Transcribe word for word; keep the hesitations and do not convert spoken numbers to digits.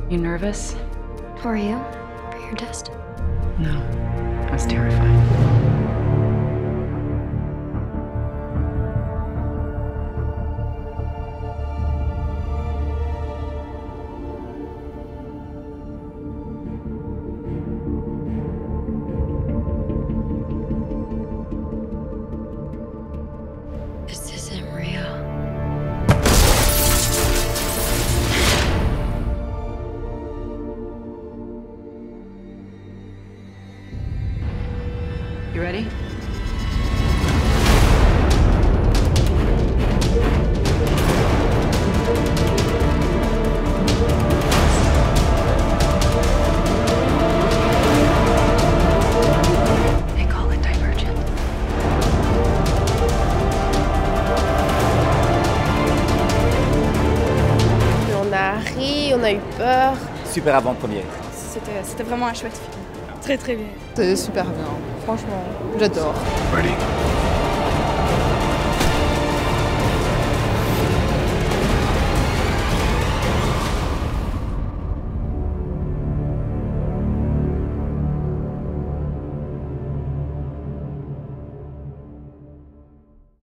You nervous? How are you for your test? No. I was terrified. This isn't real. You ready? They call it Divergent. On a ri, on a eu peur. Super avant-première. C'était, c'était vraiment un chouette film. Très très bien. C'est super bien, franchement, j'adore. Ready?